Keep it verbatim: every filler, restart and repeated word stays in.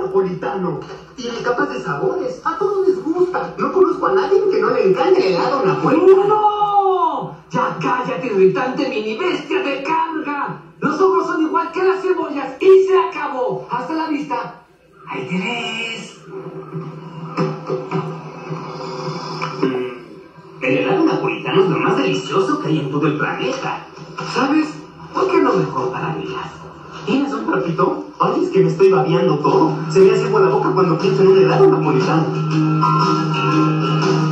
napolitano. Tiene capas de sabores. A todos les gusta. No conozco a nadie que no le encante el helado napolitano. ¡No! ¡Ya cállate, irritante mini bestia de carga! Los ojos son igual que las cebollas y se acabó. Hasta la vista. ¡Ahí tenés! El helado napolitano es lo más delicioso que hay en todo el planeta. ¿Sabes? ¿Por qué no mejor para Díaz? ¿Tienes un trapito? Ay, es que me estoy babeando todo. Se me hace agua la boca cuando pienso en un helado napolitano.